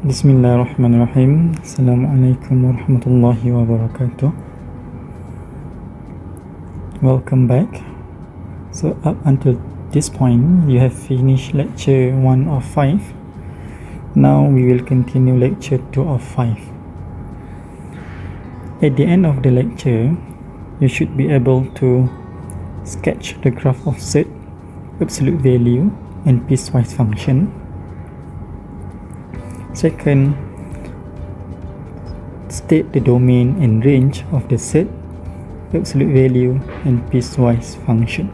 Bismillahirrahmanirrahim. Assalamualaikum warahmatullahi wabarakatuh. Welcome back. So up until this point you have finished lecture 1 of 5. Now we will continue lecture 2 of 5. At the end of the lecture you should be able to sketch the graph of set, absolute value and piecewise function. Second, state the domain and range of the set, absolute value and piecewise function.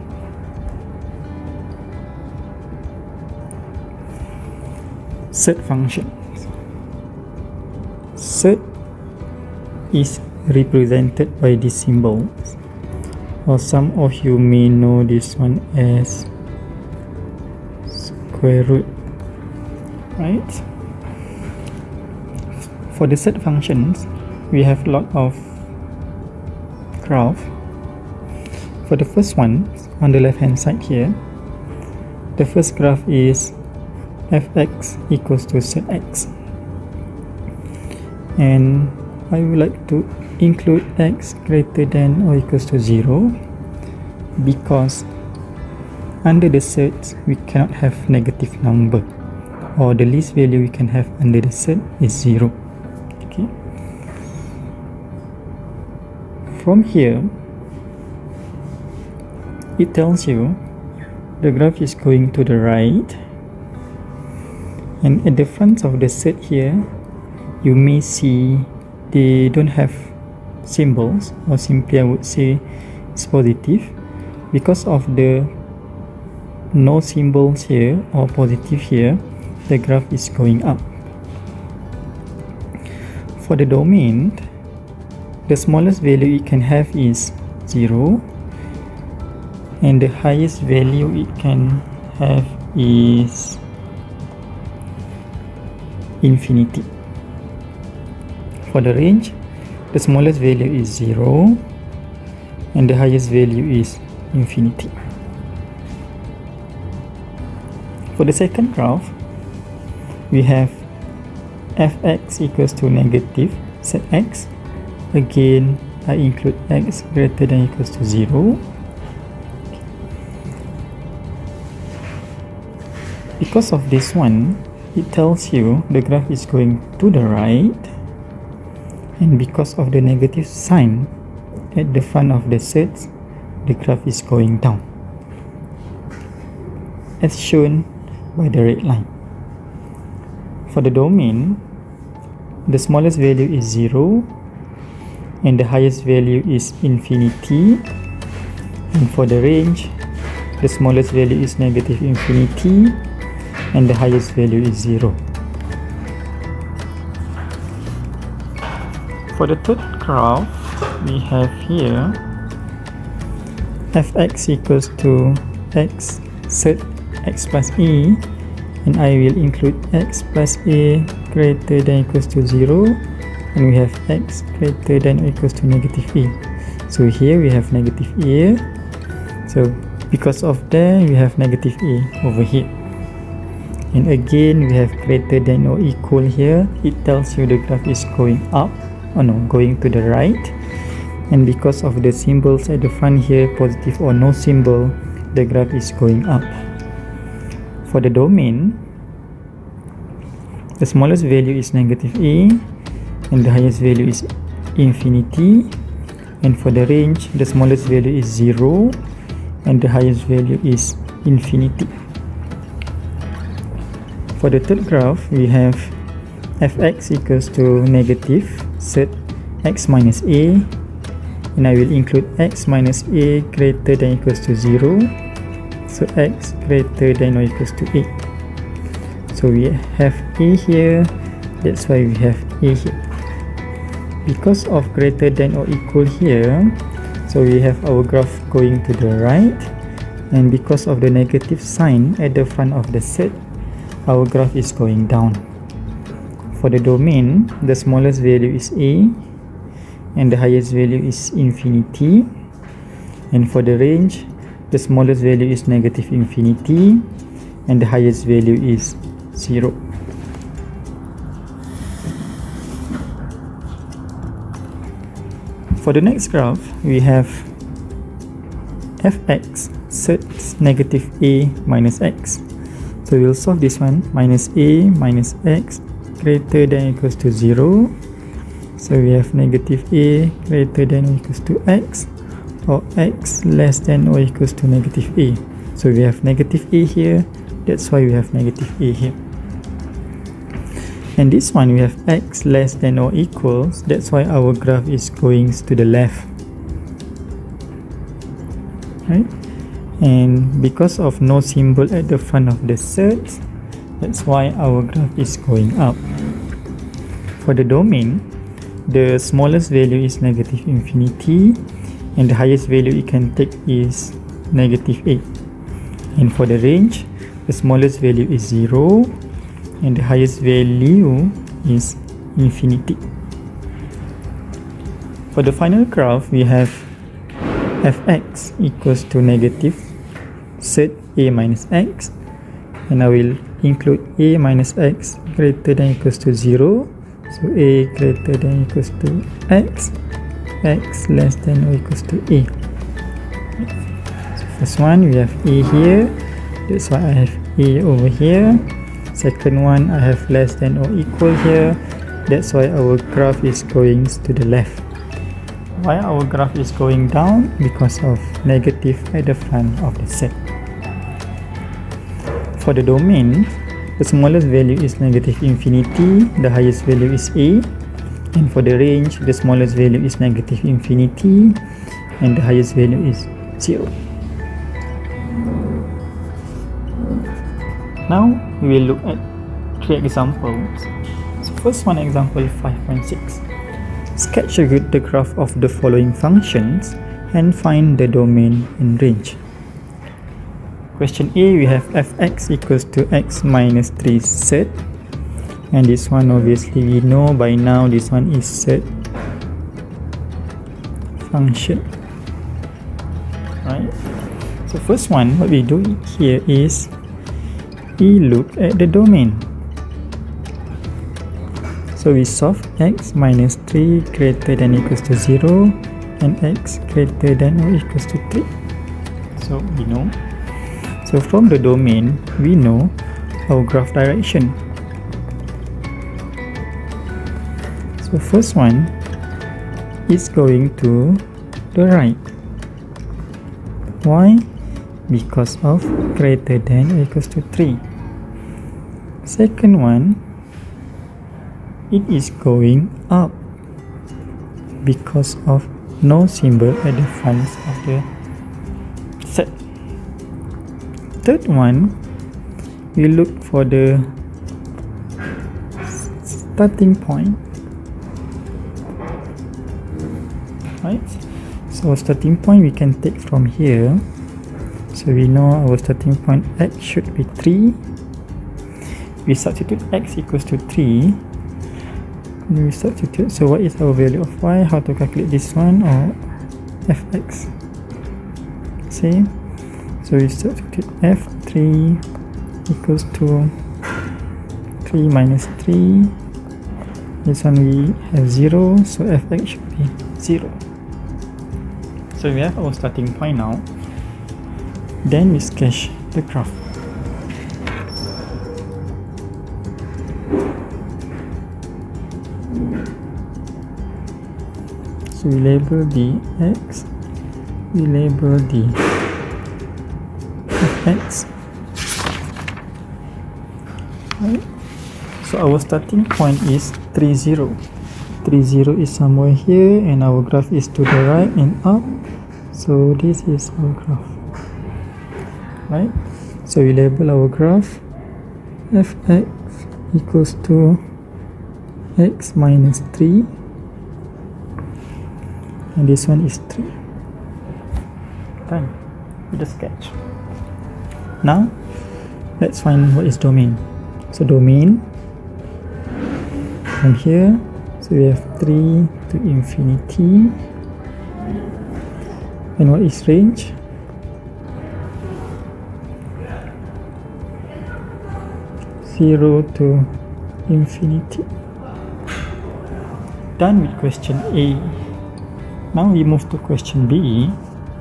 Set function. Set is represented by these symbols, or some of you may know this one as square root, right? For the set functions, we have a lot of graph. For the first one, on the left hand side here, the first graph is fx equals to zx, and I would like to include x greater than or equals to 0 because under the set we cannot have negative number, or the least value we can have under the set is 0. Okay. From here, it tells you the graph is going to the right, and at the front of the set here you may see they don't have symbols, or simply I would say it's positive. Because of the no symbols here or positive here, the graph is going up. For the domain, the smallest value it can have is 0, and the highest value it can have is infinity. For the range, the smallest value is 0 and the highest value is infinity. For the second graph, we have fx equals to negative zx. Again, I include x greater than or equals to 0. Because of this one, it tells you the graph is going to the right, and because of the negative sign at the front of the set, the graph is going down, as shown by the red line. For the domain, the smallest value is 0 and the highest value is infinity, and for the range, the smallest value is negative infinity and the highest value is 0. For the third graph, we have here fx equals to x set x plus a, and I will include x plus a greater than or equals to 0, and we have x greater than or equals to negative a. So here we have negative a, so because of that we have negative a over here, and again we have greater than or equal here. It tells you the graph is going up, or no, going to the right, and because of the symbols at the front here, positive or no symbol, the graph is going up. For the domain, the smallest value is negative a and the highest value is infinity, and for the range, the smallest value is 0 and the highest value is infinity. For the third graph, we have fx equals to negative set x minus a, and I will include x minus a greater than or equals to 0, so x greater than or equals to a. So we have a here, that's why we have a here. Because of greater than or equal here, so we have our graph going to the right, and because of the negative sign at the front of the set, our graph is going down. For the domain, the smallest value is a and the highest value is infinity, and for the range, the smallest value is negative infinity and the highest value is 0. For the next graph, we have fx sets negative a minus x. So we'll solve this one. Minus a minus x greater than or equals to 0. So we have negative a greater than or equals to x, or x less than or equals to negative a. So we have negative a here, that's why we have negative a here. And this one we have x less than or equals, that's why our graph is going to the left, right? And because of no symbol at the front of the set, that's why our graph is going up. For the domain, the smallest value is negative infinity, and the highest value it can take is negative 8. And for the range, the smallest value is 0, and the highest value is infinity. For the final graph, we have fx equals to negative set a minus x, and I will include a minus x greater than or equals to 0. So a greater than or equals to x, x less than or equals to a. So first one we have a here, that's why I have a over here. Second one I have less than or equal here, that's why our graph is going to the left. Why our graph is going down? Because of negative at the front of the set. For the domain, the smallest value is negative infinity, the highest value is a. And for the range, the smallest value is negative infinity, and the highest value is 0. Now we will look at 3 examples. So first one, example 5.6. Sketch the graph of the following functions and find the domain and range. Question A, we have fx equals to x minus 3 set, and this one obviously we know by now this one is set function, right? So first one, what we do here is we look at the domain. So we solve x minus 3 greater than or equals to 0 and x greater than or equals to 3. So we know. So from the domain, we know our graph direction. So first one is going to the right. Why? Because of greater than or equals to 3. Second one, it is going up because of no symbol at the front of the set. Third one, we look for the starting point, right? So starting point we can take from here. So we know our starting point x should be 3. We substitute x equals to 3. We substitute, so what is our value of y? How to calculate this one? Or fx, same. So we substitute f3 equals to 3 minus 3. This one we have 0, so fx should be 0. So we have our starting point now. Then we sketch the graph. So we label the x, we label the fx, right? So our starting point is 3, 0. 3, 0 is somewhere here, and our graph is to the right and up. So this is our graph, right? So we label our graph fx equals to x minus 3, and this one is 3. Done with the sketch. Now let's find what is domain. So domain from here, so we have 3 to infinity. And what is range? Zero to infinity. Done with question A. Now we move to question B.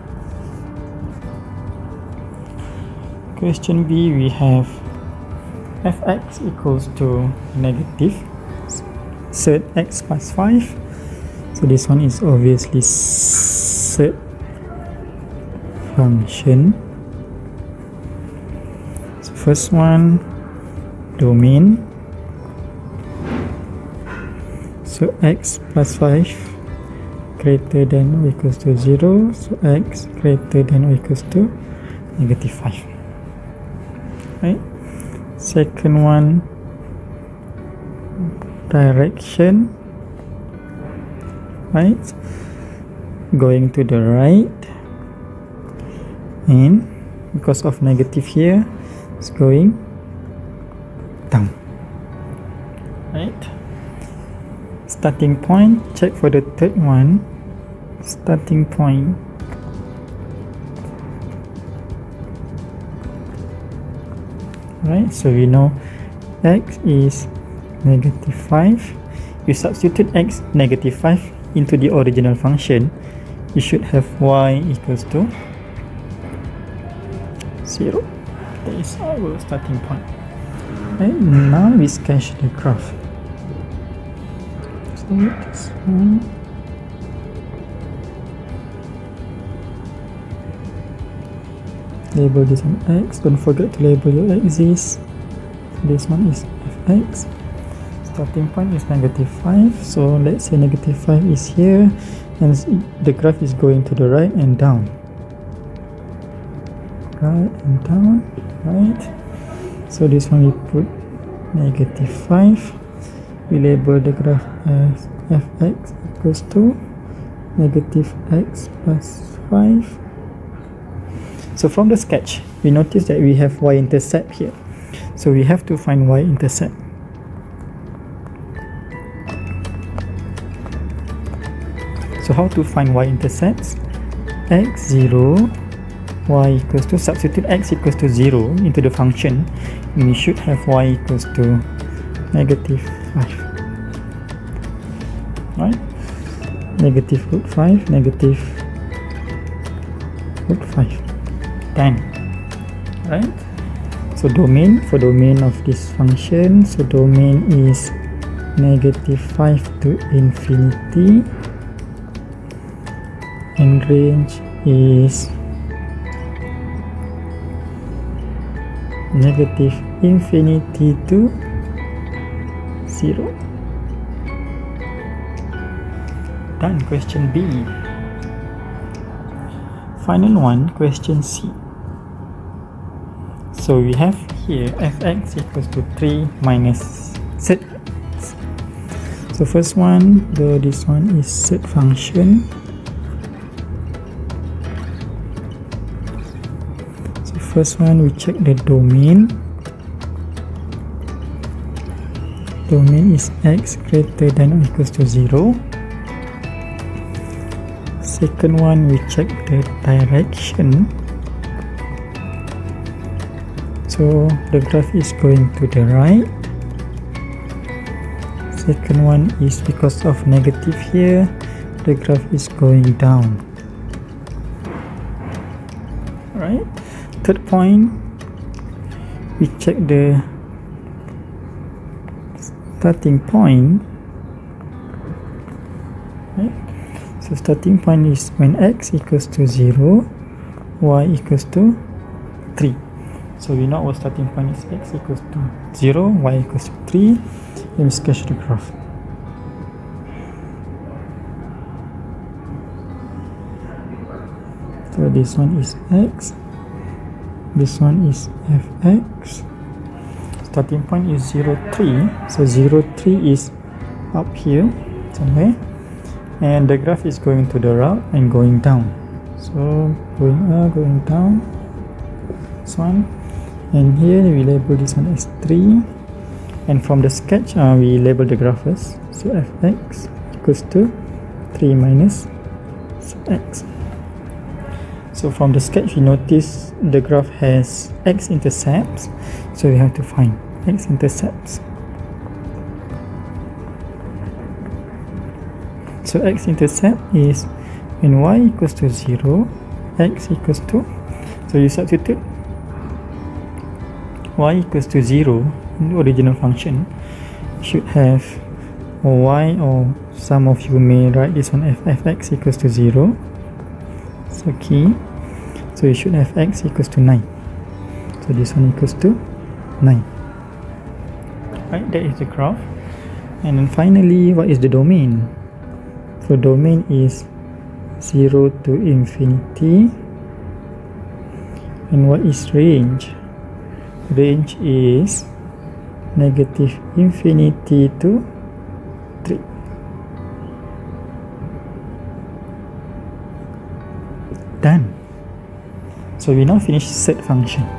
Question B, we have fx equals to negative third x plus 5. So this one is obviously third function. So first one, domain. So x plus 5 greater than or equals to 0. So x greater than or equals to negative 5. Right? Second one, direction. Right? Going to the right. And because of negative here, it's going down. Right? Starting point, check for the third one. Starting point, right? So we know x is negative 5. You substitute x negative 5 into the original function, you should have y equals to 0. That is our starting point. Right, now we sketch the graph. So this one, label this one x. Don't forget to label your axis. This one is fx. Starting point is negative 5. So let's say negative 5 is here, and the graph is going to the right and down. Right and down. Right. So this one we put negative 5. We label the graph as fx equals to negative x plus 5. So from the sketch, we notice that we have y-intercept here. So we have to find y-intercept. So how to find y-intercepts? x0, y equals to, substitute x equals to 0 into the function, and we should have y equals to negative 5. Right? Negative root 5, negative root 5. 10. Right? So domain, for domain of this function, so domain is negative 5 to infinity, and range is negative infinity to 0. Done. Question B. Final one, question C. So we have here fx equals to 3 minus z. So first one, this one is z function. So first one, we check the domain. Domain is x greater than or equals to 0. Second one, we check the direction. So the graph is going to the right. Second one is because of negative here, the graph is going down. Right? Third point, we check the starting point. Right? So starting point is when x equals to 0, y equals to 3. So we know our starting point is x equals to 0, y equals to 3. Let me sketch the graph. So this one is x, this one is fx. Starting point is 0, 3. So 0, 3 is up here somewhere, and the graph is going to the right and going down. So going up, going down. This one, and here we label this one as 3. And from the sketch, we label the graph first. So fx equals to 3 minus x. So from the sketch, we notice the graph has x-intercepts. So we have to find x-intercepts. So x-intercept is when y equals to 0, x equals to, so you substitute y equals to 0 in the original function, you should have y, or some of you may write this on fx equals to 0. So key, so you should have x equals to 9. So this one equals to 9. Right, that is the graph. And then finally, what is the domain? So domain is 0 to infinity. And what is range? Range is negative infinity to 3. Done. So we now finish set function.